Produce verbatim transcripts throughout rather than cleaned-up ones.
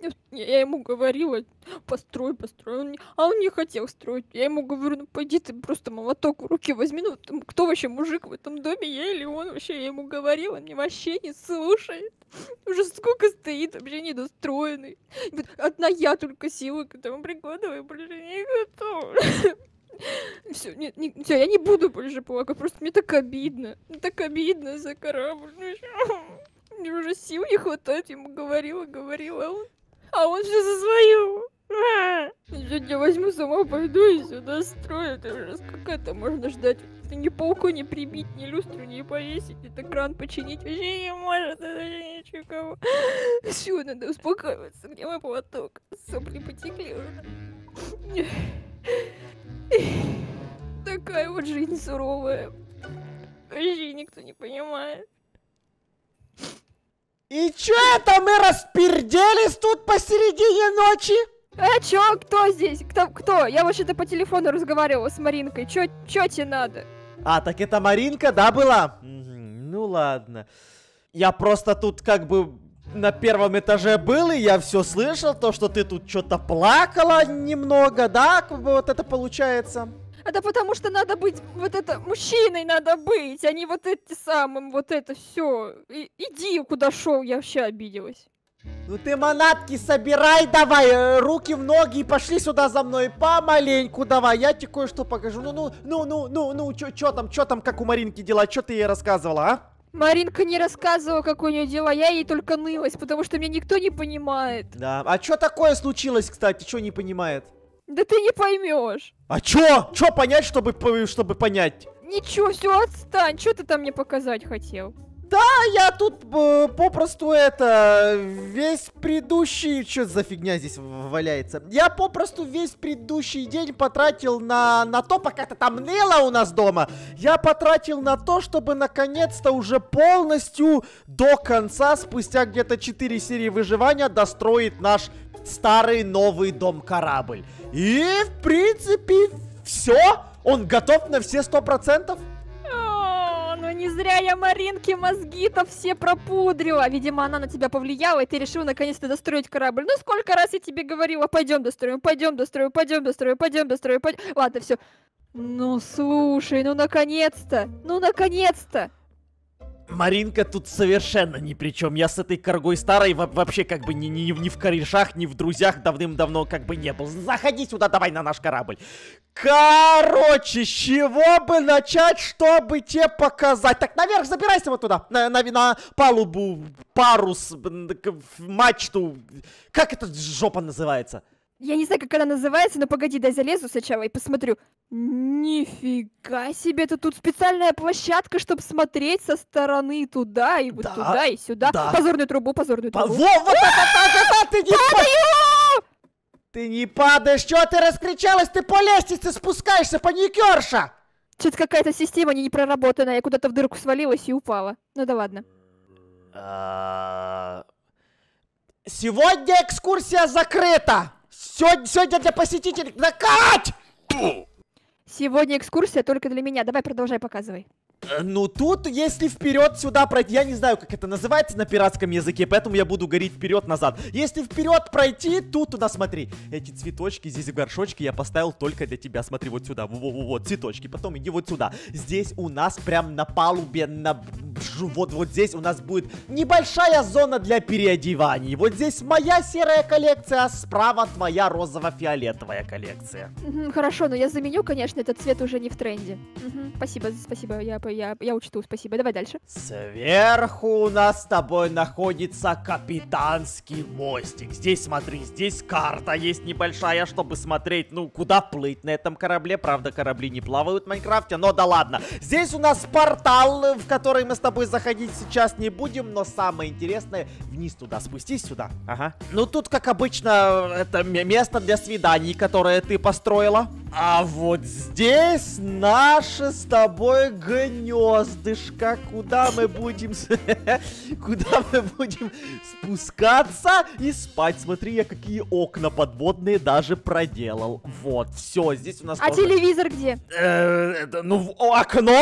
Я ему говорила, построй, построй, он не... а он не хотел строить. Я ему говорю, ну пойди ты просто молоток в руки возьми, ну кто вообще мужик в этом доме, я или он вообще, я ему говорила, мне вообще не слушает. Уже сколько стоит, вообще недостроенный. Одна я только силы к этому прикладываю, больше не готова. Все, не, не, всё, я не буду больше плакать, просто мне так обидно. Мне так обидно за корабль. Мне уже сил не хватает, ему говорила, говорила, а он, а он все за свою. Я возьму, сама пойду и сюда строю. Это уже сколько это можно ждать? Это ни пауку не прибить, ни люстру не повесить, ни кран починить. Вообще не может, это вообще ничего. Все, надо успокаиваться. Где мой платок? Сопли потекли уже. Такая вот жизнь суровая. Вообще никто не понимает. И чё это мы расперделись тут посередине ночи? А чё, кто здесь? Кто? Кто? Я вообще-то по телефону разговаривала с Маринкой. Чё, чё тебе надо? А, так это Маринка, да, была? Ну ладно. Я просто тут как бы на первом этаже был, и я все слышал, то, что ты тут что-то плакала немного, да? Как бы вот это получается. Это потому что надо быть, вот это, мужчиной надо быть, а не вот эти самым, вот это все. Иди, куда шел, я вообще обиделась. Ну ты манатки собирай давай, руки в ноги и пошли сюда за мной, помаленьку давай, я тебе кое-что покажу. Ну, ну, ну, ну, ну, ну, чё, чё там, чё там, как у Маринки дела, чё ты ей рассказывала, а? Маринка не рассказывала, как у нее дела, я ей только нылась, потому что меня никто не понимает. Да, а чё такое случилось, кстати, чё не понимает? Да ты не поймешь. А чё? Чё понять, чтобы, чтобы понять? Ничего, все, отстань, что ты там мне показать хотел? Да, я тут э, попросту это, весь предыдущий, что за фигня здесь валяется? Я попросту весь предыдущий день потратил на, на то, пока ты там ныло у нас дома, я потратил на то, чтобы наконец-то уже полностью до конца, спустя где-то четыре серии выживания, достроить наш старый новый дом-корабль. И, в принципе, все, он готов на все сто процентов. Ну не зря я Маринке мозги-то все пропудрила. Видимо, она на тебя повлияла, и ты решил наконец-то достроить корабль. Ну сколько раз я тебе говорила, пойдем достроим, пойдем достроим, пойдем достроим, пойдем достроим, пойдем. Ладно, все. Ну слушай, ну наконец-то, ну наконец-то. Маринка тут совершенно ни при чем. Я с этой коргой старой вообще как бы ни, ни, ни в корешах, ни в друзьях давным-давно как бы не был. Заходи сюда, давай на наш корабль. Короче, с чего бы начать, чтобы тебе показать? Так, наверх забирайся вот туда, на, на, на палубу, парус, мачту. Как эта жопа называется? Я не знаю, как она называется, но погоди, дай залезу сначала и посмотрю. Нифига себе, это тут специальная площадка, чтобы смотреть со стороны туда и вот да, туда и сюда. Да. Позорную трубу, позорную трубу. Во, вот это, ты не падаю! Ты не падаешь, чего ты раскричалась? Ты по лестнице спускаешься, паникерша! Что-то какая-то система не проработанная, я куда-то в дырку свалилась и упала. Ну да ладно. Сегодня экскурсия закрыта! Сегодня, сегодня для посетителей... Да, Кать! Сегодня экскурсия только для меня. Давай, продолжай, показывай. Ну, тут, если вперед сюда пройти... Я не знаю, как это называется на пиратском языке, поэтому я буду говорить вперед-назад. Если вперед пройти, тут туда смотри. Эти цветочки здесь в горшочке я поставил только для тебя. Смотри, вот сюда. Вот, цветочки. Потом иди вот сюда. Здесь у нас прям на палубе, на... Вот, вот здесь у нас будет небольшая зона для переодеваний. Вот здесь моя серая коллекция, а справа твоя розово-фиолетовая коллекция. Угу, хорошо, но я заменю, конечно, этот цвет уже не в тренде. Угу, спасибо, спасибо, я, я, я учту, спасибо. Давай дальше. Сверху у нас с тобой находится капитанский мостик. Здесь, смотри, здесь карта есть небольшая, чтобы смотреть, ну, куда плыть на этом корабле. Правда, корабли не плавают в Майнкрафте, но да ладно. Здесь у нас портал, в который мы с тобой заходить сейчас не будем, но самое интересное, вниз туда, спустись сюда. Ага. Ну, тут, как обычно, это место для свиданий, которое ты построила. А вот здесь наше с тобой гнездышко, куда мы будем... Куда мы будем спускаться и спать. Смотри, я какие окна подводные даже проделал. Вот, все, здесь у нас... А телевизор где? Ну, окно?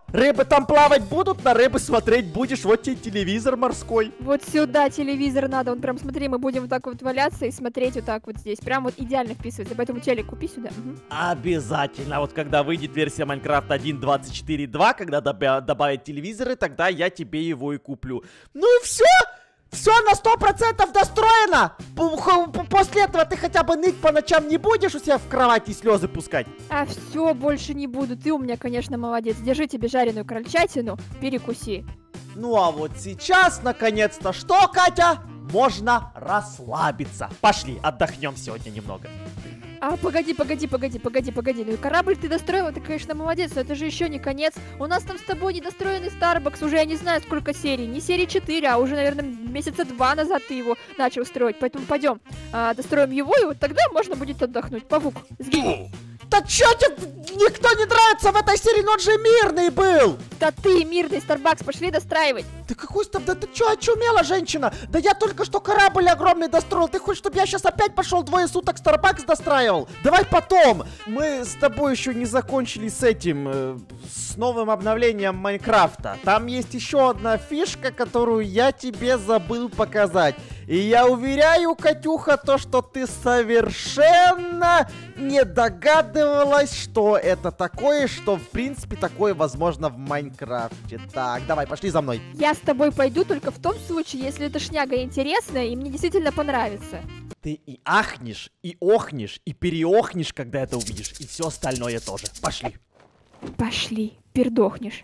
Рыбы там плавать будут, на рыбы смотреть будешь, вот тебе телевизор морской. Вот сюда телевизор надо, он прям, смотри, мы будем вот так вот валяться и смотреть вот так вот здесь. Прям вот идеально вписывается, поэтому телек купи сюда. Угу. Обязательно, вот когда выйдет версия Майнкрафт один точка двадцать четыре точка два, когда добя- добавят телевизоры, тогда я тебе его и куплю. Ну и все! Все на сто процентов достроено! После этого ты хотя бы ныть по ночам не будешь у себя в кровати слезы пускать? А все, больше не буду. Ты у меня, конечно, молодец. Держи тебе жареную крольчатину, перекуси. Ну а вот сейчас, наконец-то, что, Катя? Можно расслабиться. Пошли, отдохнем сегодня немного. А, погоди, погоди, погоди, погоди, погоди. Ну и корабль ты достроила, ты, конечно, молодец, но это же еще не конец. У нас там с тобой недостроенный Starbucks, уже я не знаю сколько серий. Не серии четыре, а уже, наверное, месяца два назад ты его начал строить. Поэтому пойдем, а, достроим его, и вот тогда можно будет отдохнуть. Павук, сгинь. Да чё тебе никто не нравится в этой серии, но он же мирный был! Да ты, мирный Starbucks, пошли достраивать. Ты какой там, да ты чё очумела, женщина? Да я только что корабль огромный достроил, ты хочешь, чтобы я сейчас опять пошел двое суток Starbucks достраивал? Давай потом! Мы с тобой еще не закончили с этим, э, с новым обновлением Майнкрафта. Там есть еще одна фишка, которую я тебе забыл показать. И я уверяю, Катюха, то, что ты совершенно не догадывалась, что это такое, что в принципе такое возможно в Майнкрафте. Так, давай, пошли за мной. Я с тобой пойду только в том случае, если эта шняга интересная и мне действительно понравится. Ты и ахнешь, и охнешь, и переохнешь, когда это увидишь, и все остальное тоже. Пошли. Пошли, пердохнешь.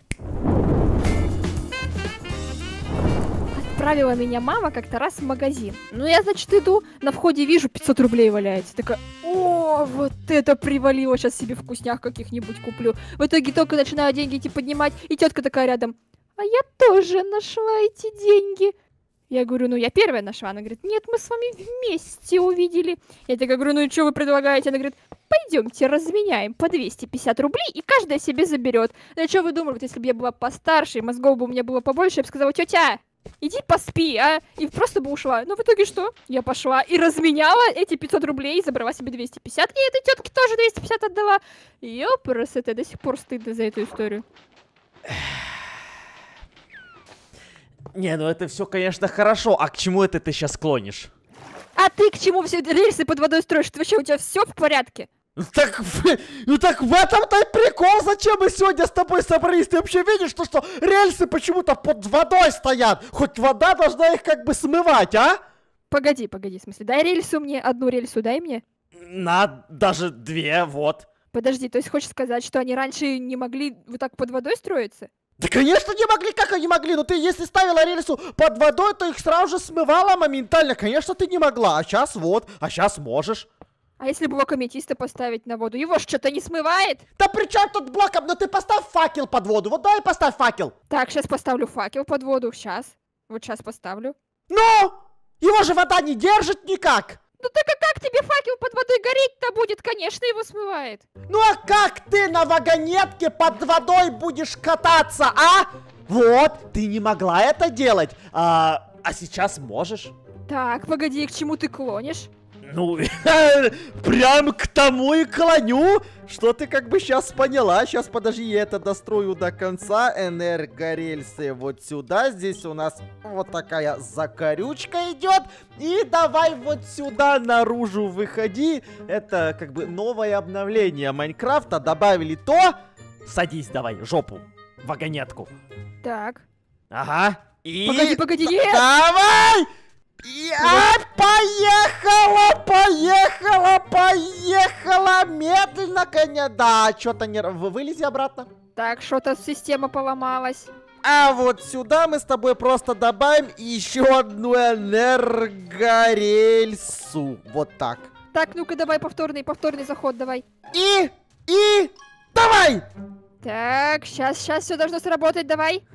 Отправила меня мама как-то раз в магазин. Ну, я, значит, иду, на входе вижу, пятьсот рублей валяется. Такая, о, вот это привалило, сейчас себе вкуснях каких-нибудь куплю. В итоге только начинаю деньги идти поднимать, и тетка такая рядом, а я тоже нашла эти деньги. Я говорю, ну, я первая нашла. Она говорит, нет, мы с вами вместе увидели. Я такая говорю, ну и что вы предлагаете? Она говорит, пойдемте разменяем по двести пятьдесят рублей, и каждая себе заберет. Ну, что вы думали, вот если бы я была постарше, и мозгов бы у меня было побольше, я бы сказала, тетя, иди поспи, а? И просто бы ушла. Ну, в итоге что? Я пошла и разменяла эти пятьсот рублей, забрала себе двести пятьдесят, и этой тетке тоже двести пятьдесят отдала. Ёпрс, это до сих пор стыдно за эту историю. Не, ну это все, конечно, хорошо. А к чему это ты сейчас клонишь? А ты к чему все рельсы под водой строишь? Ты вообще, у тебя все в порядке? Так, ну так в этом-то и прикол, зачем мы сегодня с тобой собрались? Ты вообще видишь, что, что рельсы почему-то под водой стоят? Хоть вода должна их как бы смывать, а? Погоди, погоди, в смысле, дай рельсу мне, одну рельсу дай мне. На, даже две, вот. Подожди, то есть хочешь сказать, что они раньше не могли вот так под водой строиться? Да, конечно, не могли, как они могли? Ну ты, если ставила рельсу под водой, то их сразу же смывала моментально. Конечно, ты не могла, а сейчас вот, а сейчас можешь. А если блок аметиста поставить на воду? Его ж что-то не смывает? Да при чем тут блоком? Ну ты поставь факел под воду, вот давай поставь факел. Так, сейчас поставлю факел под воду, сейчас. Вот сейчас поставлю. Ну, его же вода не держит никак. Ну так а как тебе факел под водой гореть-то будет? Конечно, его смывает. Ну а как ты на вагонетке под водой будешь кататься, а? Вот, ты не могла это делать, а, а сейчас можешь. Так, погоди, к чему ты клонишь? Ну, прям к тому и клоню, что ты как бы сейчас поняла. Сейчас, подожди, я это дострою до конца. Энергорельсы вот сюда. Здесь у нас вот такая закорючка идет. И давай вот сюда наружу выходи. Это как бы новое обновление Майнкрафта. Добавили то. Садись давай, жопу, вагонетку. Так. Ага. И... Погоди, погоди, нет! Давай! Я поехала, поехала, поехала, медленно, коня. Да, что-то не... Вылези обратно. Так, что-то система поломалась. А вот сюда мы с тобой просто добавим еще одну энергорельсу. Вот так. Так, ну-ка давай повторный, повторный заход давай. И, и, давай! Так, сейчас, сейчас все должно сработать, давай.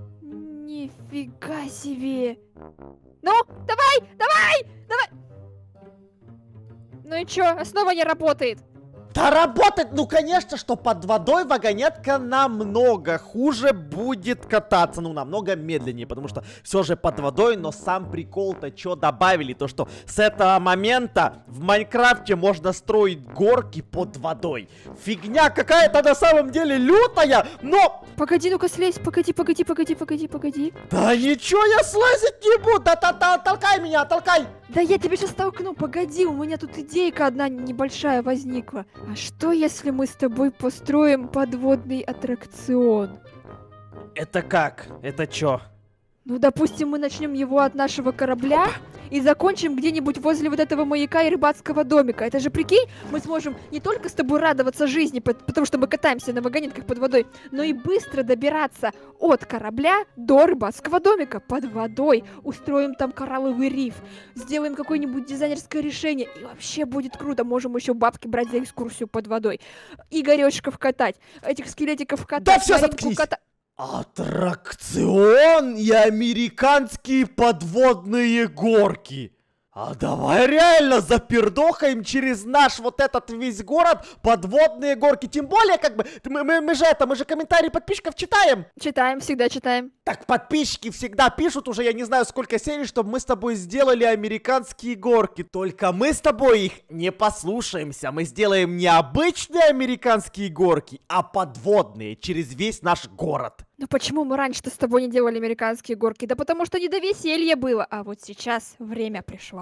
Нифига себе. Ну, давай, давай, давай. Ну и чё, снова не работает. Да работать, ну конечно, что под водой вагонетка намного хуже будет кататься, ну намного медленнее, потому что все же под водой, но сам прикол-то что добавили, то что с этого момента в Майнкрафте можно строить горки под водой. Фигня какая-то на самом деле лютая, но... Погоди, ну-ка слезь, погоди, погоди, погоди, погоди, погоди. Да ничего я слазить не буду, да-да-да, толкай меня, толкай. Да я тебя сейчас толкну, погоди, у меня тут идейка одна небольшая возникла. А что, если мы с тобой построим подводный аттракцион? Это как? Это чё? Ну, допустим, мы начнем его от нашего корабля. Опа. И закончим где-нибудь возле вот этого маяка и рыбацкого домика. Это же, прикинь, мы сможем не только с тобой радоваться жизни, потому что мы катаемся на вагонетках под водой, но и быстро добираться от корабля до рыбацкого домика под водой. Устроим там коралловый риф, сделаем какое-нибудь дизайнерское решение, и вообще будет круто. Можем еще бабки брать за экскурсию под водой. Игорёчков катать, этих скелетиков катать. Да все, заткнись! Ката... Аттракцион и американские подводные горки. А давай реально запердохаем через наш вот этот весь город подводные горки. Тем более, как бы, мы, мы, мы же это, мы же комментарии подписчиков читаем. Читаем, всегда читаем. Так подписчики всегда пишут уже, я не знаю сколько серий, чтобы мы с тобой сделали американские горки. Только мы с тобой их не послушаемся. Мы сделаем не обычные американские горки, а подводные через весь наш город. Ну почему мы раньше-то с тобой не делали американские горки? Да потому что не до веселья было, а вот сейчас время пришло.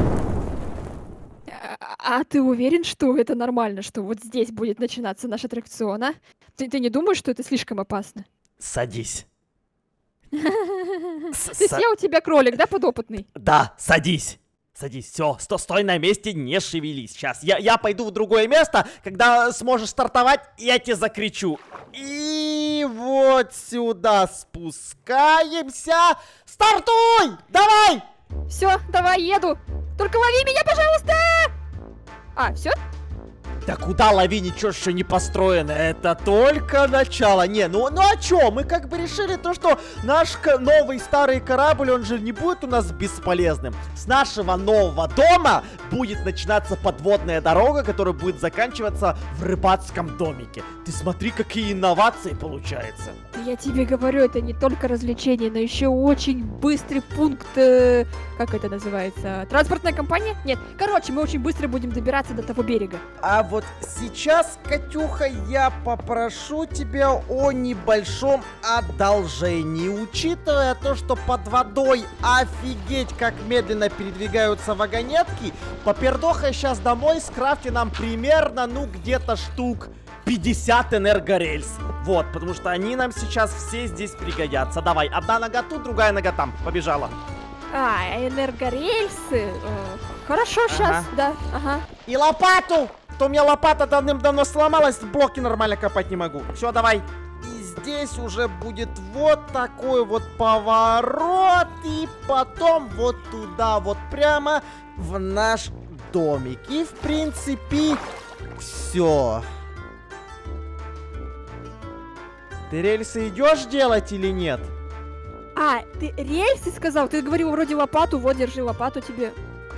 А, а ты уверен, что это нормально, что вот здесь будет начинаться наш аттракцион, а? Ты, ты не думаешь, что это слишком опасно? Садись. То есть я у тебя кролик, да, подопытный? Да, садись. Садись, все, сто, стой на месте, не шевелись. Сейчас я, я пойду в другое место, когда сможешь стартовать, я тебе закричу. И вот сюда спускаемся. Стартуй! Давай! Все, давай, еду. Только лови меня, пожалуйста! А, все? Да куда лови, ничего еще не построено, это только начало. Не, ну, ну а чё, мы как бы решили то, что наш новый старый корабль, он же не будет у нас бесполезным. С нашего нового дома будет начинаться подводная дорога, которая будет заканчиваться в рыбацком домике. Ты смотри, какие инновации получаются. Я тебе говорю, это не только развлечение, но еще очень быстрый пункт, э, как это называется, транспортная компания? Нет, короче, мы очень быстро будем добираться до того берега. А вот сейчас, Катюха, я попрошу тебя о небольшом одолжении. Учитывая то, что под водой офигеть как медленно передвигаются вагонетки, попердохай сейчас домой, скрафти нам примерно, ну, где-то штук пятьдесят энергорельс. Вот, потому что они нам сейчас все здесь пригодятся. Давай, одна нога тут, другая нога там. Побежала. А, энергорельсы? Э, хорошо, ага. Сейчас, да, ага. И лопату! То у меня лопата давным-давно сломалась, блоки нормально копать не могу. Все, давай. И здесь уже будет вот такой вот поворот. И потом вот туда, вот прямо в наш домик. И в принципе все. Ты рельсы идешь делать или нет? А, ты рельсы сказал? Ты говорил вроде лопату, вот держи лопату тебе.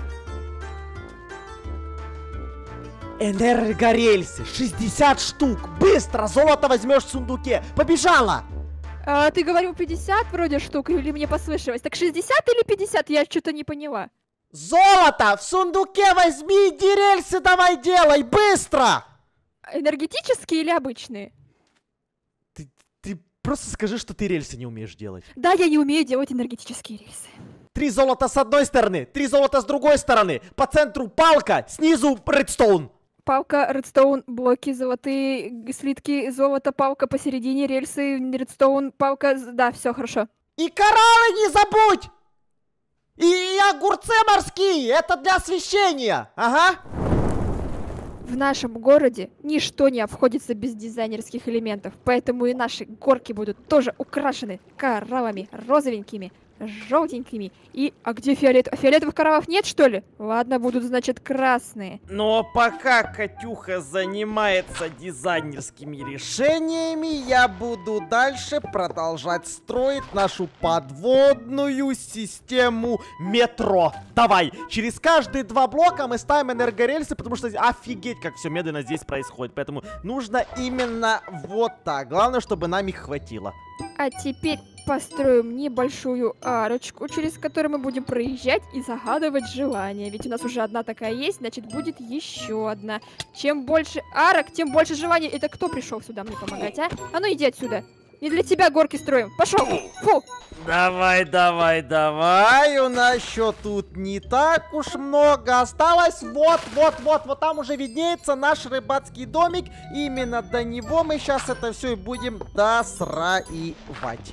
Энергорельсы, шестьдесят штук, быстро, золото возьмешь в сундуке, побежала! А, ты говорил пятьдесят вроде штук, или мне послышалось? Так шестьдесят или пятьдесят? Я что-то не поняла. Золото в сундуке возьми, иди рельсы давай делай, быстро! Энергетические или обычные? Ты, ты просто скажи, что ты рельсы не умеешь делать. Да, я не умею делать энергетические рельсы. Три золота с одной стороны, три золота с другой стороны, по центру палка, снизу редстоун. Палка, редстоун, блоки, золотые слитки, золото, палка, посередине рельсы, редстоун, палка, да, все хорошо. И кораллы не забудь! И, и огурцы морские, это для освещения, ага. В нашем городе ничто не обходится без дизайнерских элементов, поэтому и наши горки будут тоже украшены кораллами розовенькими, желтенькими. И, а где фиолет? Фиолетовых коровов нет, что ли? Ладно, будут, значит, красные. Но пока Катюха занимается дизайнерскими решениями, я буду дальше продолжать строить нашу подводную систему метро. Давай, через каждые два блока мы ставим энергорельсы, потому что офигеть, как все медленно здесь происходит. Поэтому нужно именно вот так. Главное, чтобы нам их хватило. А теперь построим небольшую арочку, через которую мы будем проезжать и загадывать желания. Ведь у нас уже одна такая есть, значит, будет еще одна. Чем больше арок, тем больше желаний. Это кто пришел сюда мне помогать, а? А ну иди отсюда. Не для тебя горки строим. Пошел. Фу. Давай, давай, давай. У нас еще тут не так уж много осталось. Вот, вот, вот, вот там уже виднеется наш рыбацкий домик. Именно до него мы сейчас это все и будем достраивать.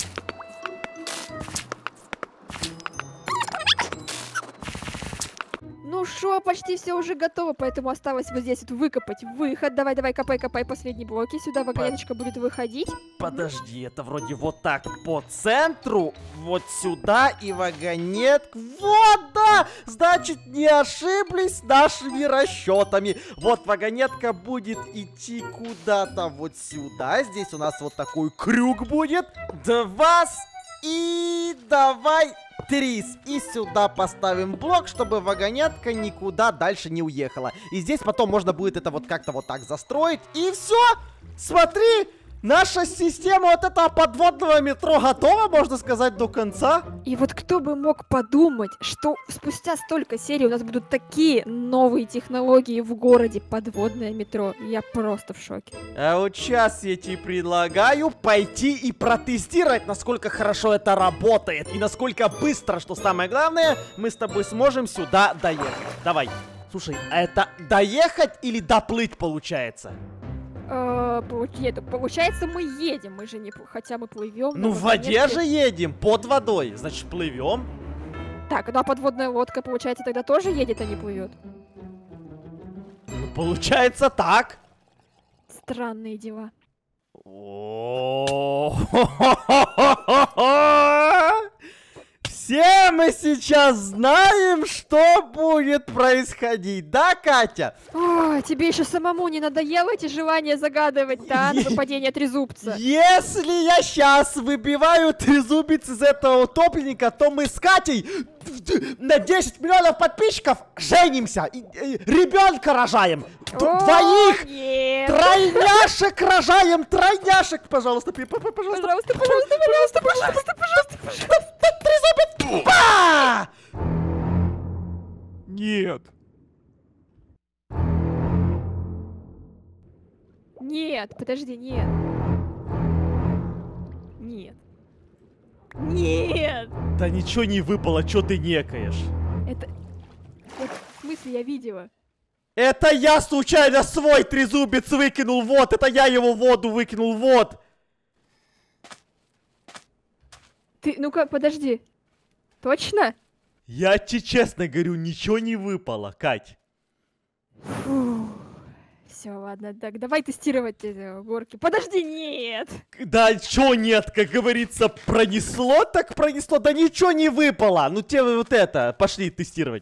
Ну шо, почти все уже готово, поэтому осталось вот здесь вот выкопать выход. Давай, давай, копай, копай последние блоки. Сюда вагонеточка будет выходить. Подожди, это вроде вот так по центру, вот сюда и вагонетку. Вот, да! Значит, не ошиблись нашими расчетами. Вот вагонетка будет идти куда-то вот сюда. Здесь у нас вот такой крюк будет. Два и давай... Трис. И сюда поставим блок, чтобы вагонетка никуда дальше не уехала. И здесь потом можно будет это вот как-то вот так застроить. И все. Смотри, наша система вот этого подводного метро готова, можно сказать, до конца. И вот кто бы мог подумать, что спустя столько серий у нас будут такие новые технологии в городе подводное метро. Я просто в шоке. А вот сейчас я тебе предлагаю пойти и протестировать, насколько хорошо это работает. И насколько быстро, что самое главное, мы с тобой сможем сюда доехать. Давай. Слушай, а это доехать или доплыть получается? Э, получ- Получается, мы едем, мы же не... пл- Хотя мы плывем. Ну, в воде же едем, под водой, значит, плывем. Так, ну а подводная лодка, получается, тогда тоже едет, а не плывет? Ну, получается так. Странные дела. О-о-о-о-о-о-о-о! Все мы сейчас знаем, что будет происходить, да, Катя? О, тебе еще самому не надоело эти желания загадывать, да, на выпадение трезубца? Если я сейчас выбиваю трезубец из этого утопленника, то мы с Катей на десять миллионов подписчиков женимся, и, и, ребенка рожаем, Д- О, двоих, нет. тройняшек рожаем, тройняшек, пожалуйста, пожалуйста, Пожалуйста, пожалуйста, пожалуйста, пожалуйста, пожалуйста, пожалуйста. трезубец, ба! Нет. Нет, подожди, нет. Нет. Нет. Да ничего не выпало, чё ты некаешь? Это... Вот, в смысле, я видела. Это я случайно свой трезубец выкинул, вот, это я его в воду выкинул, вот. Ты, ну-ка, подожди. Точно? Я тебе честно говорю, ничего не выпало, Кать. Все, ладно, так, давай тестировать эти горки. Подожди, нет! Да чё нет, как говорится, пронесло, так пронесло, да ничего не выпало. Ну тебе вот это, пошли тестировать.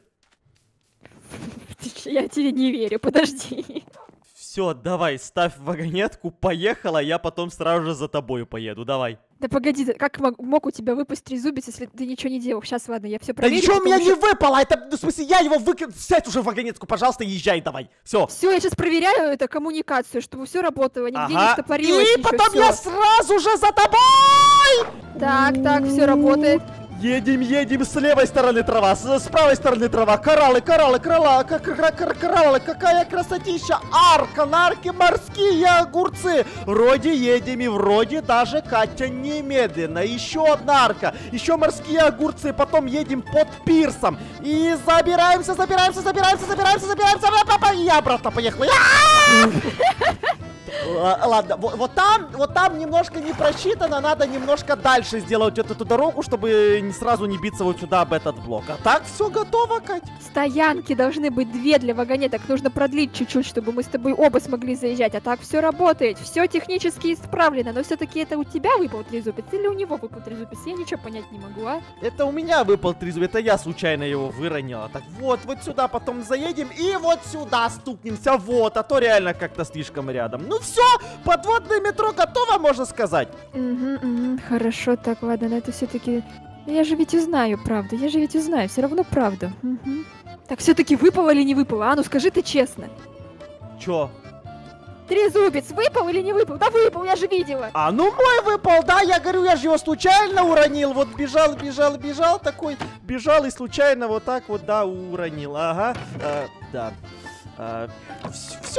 Я тебе не верю, подожди. Все, давай, ставь вагонетку, поехала, я потом сразу же за тобою поеду, давай. Да погоди, как мог, мог у тебя выпасть трезубец, если ты ничего не делал? Сейчас, ладно, я все Да проверю. ничего у меня потому не выпало, это, ну, в смысле, я его выкину, сядь уже в вагонетку, пожалуйста, езжай давай, все. Все, я сейчас проверяю эту коммуникацию, чтобы все работало, нигде не Ага, стопорилось. и ничего, потом всё. я сразу же за тобой! Так, так, все работает. Едем, едем, с левой стороны трава, с, с правой стороны трава, кораллы, кораллы, кораллы, к- к- к- кораллы, какая красотища, арка, на арке морские огурцы, вроде едем и вроде даже, Катя, немедленно, еще одна арка, еще морские огурцы, потом едем под пирсом, и забираемся, забираемся, забираемся, забираемся, забираемся, и обратно поехали. Л- Ладно, вот, вот там, вот там немножко не просчитано, надо немножко дальше сделать вот эту дорогу, чтобы не сразу не биться вот сюда об этот блок. А так все готово, Кать. Стоянки должны быть две для вагонеток. Нужно продлить чуть-чуть, чтобы мы с тобой оба смогли заезжать. А так все работает, все технически исправлено. Но все-таки это у тебя выпал трезубец или у него выпал трезубец? Я ничего понять не могу, а? Это у меня выпал трезубец, это я случайно его выронила. Так вот, вот сюда потом заедем и вот сюда стукнемся, вот, а то реально как-то слишком рядом. Ну все, подводное метро готово, можно сказать. Угу, угу, хорошо, так, ладно, но это все-таки... Я же ведь узнаю правду, я же ведь узнаю, все равно правду. Угу. Так все-таки выпало или не выпало? А ну скажи ты честно. Чё? Трезубец выпал или не выпал? Да выпал, я же видела. А, ну мой выпал, да, я говорю, я же его случайно уронил. Вот бежал, бежал, бежал такой, бежал и случайно вот так вот, да, уронил. Ага, а, да. А, все,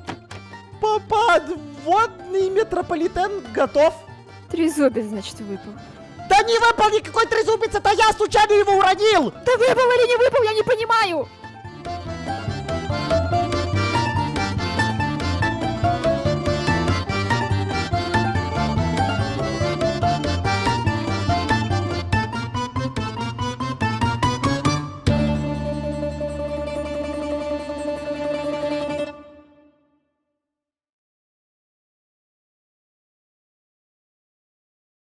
подводный метрополитен готов. Трезубец, значит, выпал. Да не выпал никакой трезубец, это я случайно его уронил. Да выпал или не выпал, я не понимаю.